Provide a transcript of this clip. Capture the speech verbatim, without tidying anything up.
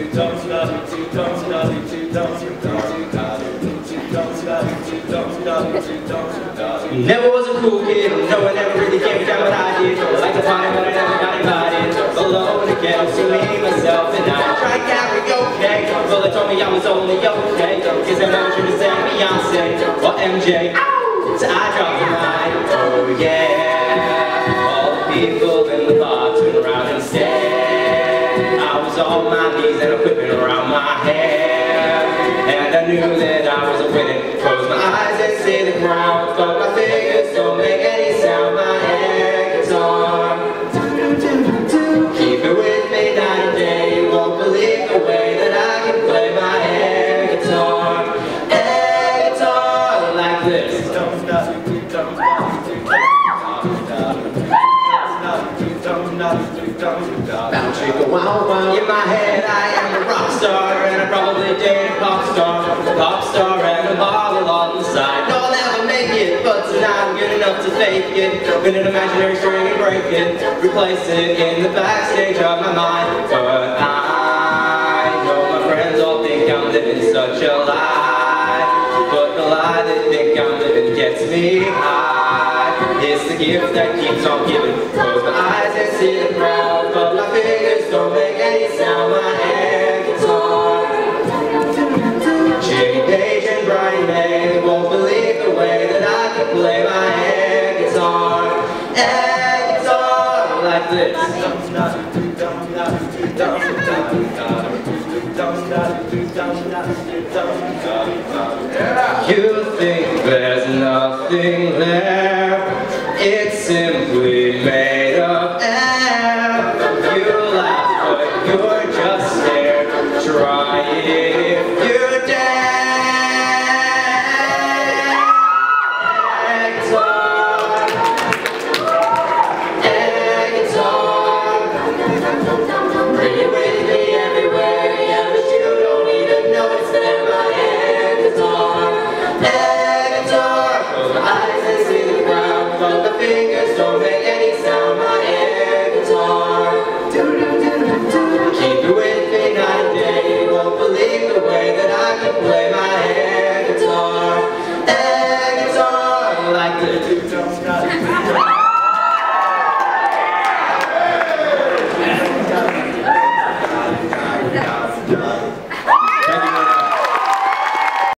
Never was a cool kid, no one ever really gave a damn what I did. I like to party but I never got invited. Alone again, so me, myself, and I tried karaoke. Well, they told me I was only okay, cause I never should have said Beyonce or M J. So I dropped the line, oh yeah. All the people in the bar turned around instead. I was on my knees and equipment around my head. And I knew that I was a winner. Close my eyes and see the crowd, but my fingers don't make any sound. My air guitar, keep it with me night and day. You won't believe the way that I can play my air guitar. Air guitar like this. In my head I am a rock star, and I probably date a pop star, a pop star and a bottle on the side. No, I'll never make it, but tonight I'm good enough to fake it. Win an imaginary string and break it, replace it in the backstage of my mind. But I know my friends all think I'm living such a lie, but the lie they think I'm living gets me high. It's the gift that keeps on giving. Close my eyes and see the crowd, but my fingers don't make any sound. My air guitar, Jimmy Page and Brian May won't believe the way that I can play my air guitar. Air guitar like this. You think there's nothing there, it's simply made.